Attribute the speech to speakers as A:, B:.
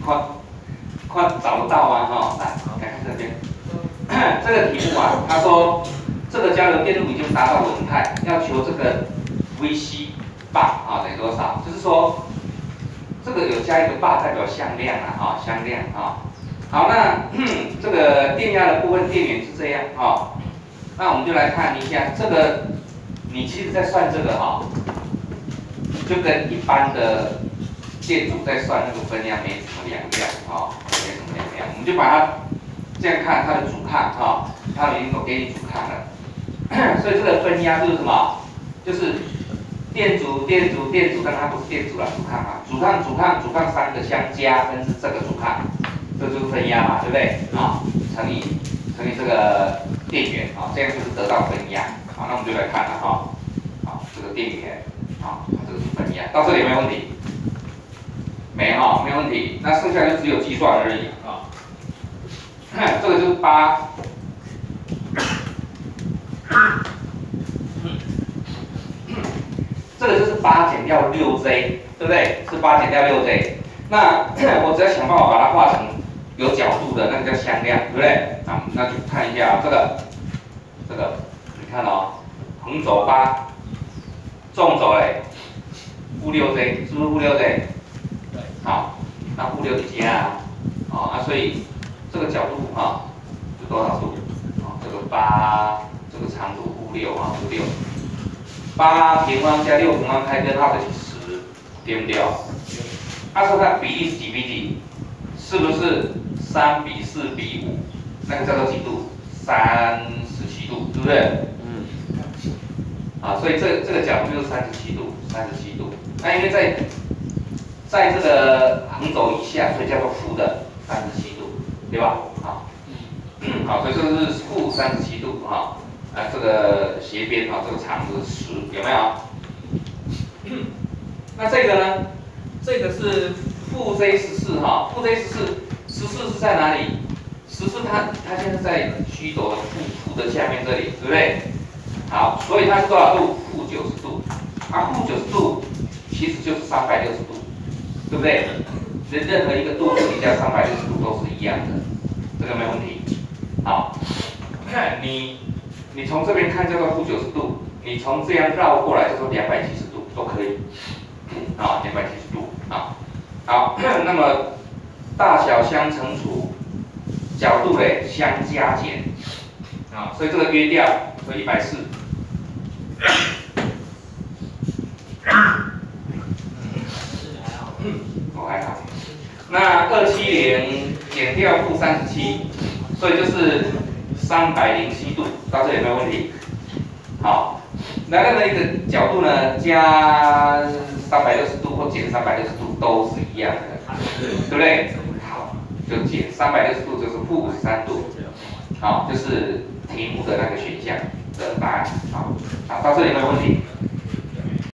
A: 快找得到吗？哈，来看这边，这个题目啊，他说这个交流电路已经达到稳态，要求这个 Vc 坝啊等于多少？就是说这个有加一个坝代表向量啊，哈，向量啊。好，那这个电压的部分电源是这样啊。那我们就来看一下这个，你其实在算这个哈，就跟一般的电阻在算那个分压没什么两样啊，没什么两样。我们就把它这样看它的阻抗啊，它已经都给你阻抗了，所以这个分压就是什么？就是电阻，但它不是电阻啦，阻抗啊，阻抗三个相加分之这个阻抗，这就是分压嘛，对不对？啊，乘以这个电源啊，这样就是得到分压。好，那我们就来看了哈，好，这个电源啊，这个是分压，到这里有没有问题？没哈，没有问题。那剩下就只有计算而已啊。这个就是8。这个就是8减掉6J， 对不对？是8减掉6J。那我只要想办法把它化成有角度的，那个叫向量，对不对？啊，那就看一下啊，这个，你看哦，横轴8，纵轴嘞负6J， 是不是负6J？ 对。好，那负6加啊，啊，所以这个角度啊是多少度？啊，这个8，这个长度负6啊，负6。8平方加6平方开根号等于10，对不对？他说它比例是几比几？是不是3比4比5？那个叫做几度？37度，对不对？啊，所以这个角度就是37度，37度。那因为在这个横轴以下，所以叫做负的37度，对吧？好，好，所以这个是负37度哈。啊，这个斜边啊，这个长度是10，有没有？那这个呢？这个是负 J14哈，负 J14，14是在哪里？14它现在在虚轴的负的下面这里，对不对？好，所以它是多少度？负90度。啊，负90度其实就是360度，对不对？任何一个度数加360度都是一样的，这个没问题。好，看你从这边看叫做负90度，你从这样绕过来就说270度都可以，啊，270度啊。好，那么大小相乘除，角度嘞相加减，啊，所以这个约掉，所以140。我还好。那270减掉负37，所以就是307度，到这里有没有问题？好，那任何一个角度呢，加360度或减360度都是一样的，对不对？好，就减360度就是负53度，好，就是题目的那个选项的答案。好，到这里有没有问题？